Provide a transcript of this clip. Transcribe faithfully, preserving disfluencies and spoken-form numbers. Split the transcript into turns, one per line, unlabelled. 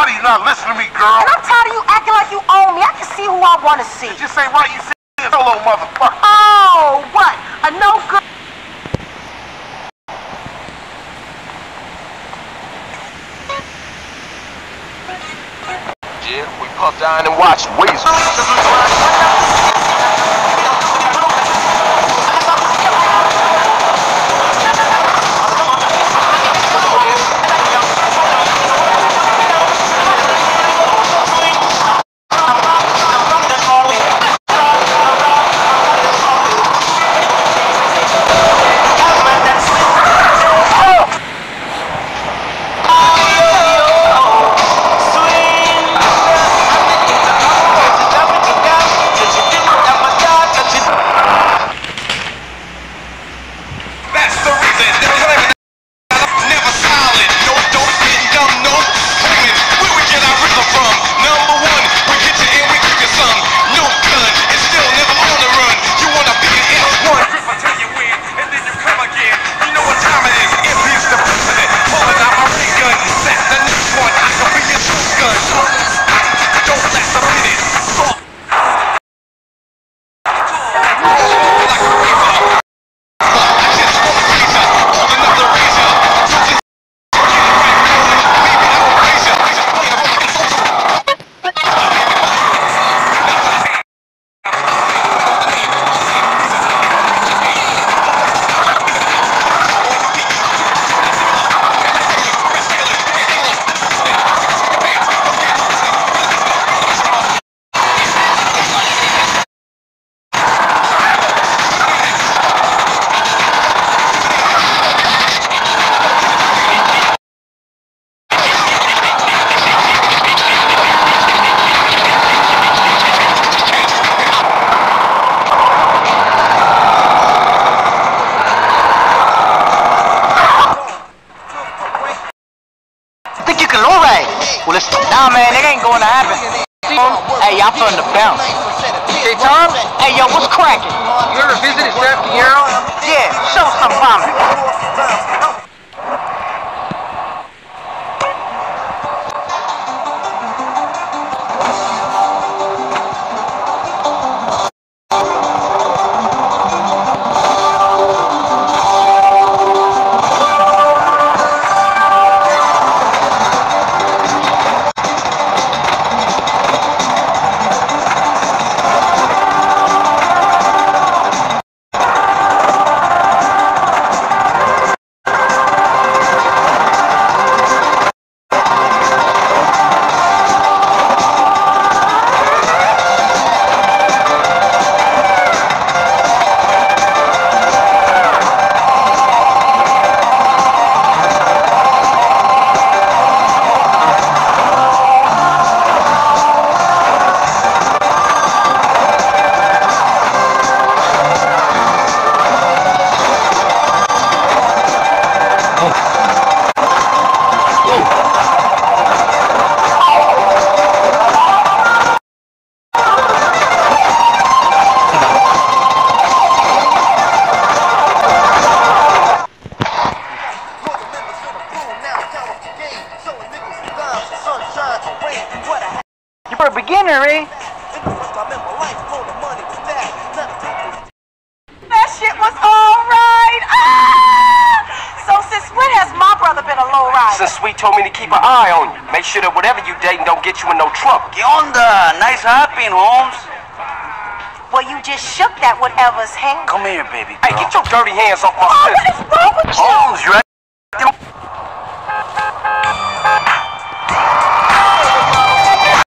of you not listening to me, girl.
And I'm tired of you acting like you own me. I can see who I want to see.
It just ain't right. You see a little motherfucker.
Oh, what? A no good.
Yeah, we puff down and watch Weasel.
Well, it's, nah, man, it ain't going to happen. Hey, y'all from the bounce.
Hey, Tom?
Hey, yo, what's cracking?
You ever visited Chef Piero?
Yeah, show us some promise. For a beginner, eh?
That shit was alright! Ah! So since when has my brother been a lowrider?
Since Sweet told me to keep an eye on you. Make sure that whatever you dating don't get you in no trouble.
¿Qué onda? Nice hopping, Holmes.
Well, you just shook that whatever's hand.
Come here, baby girl.
Hey, get your dirty hands off my
Oh,
sister.
what is wrong with you?
Holmes, right?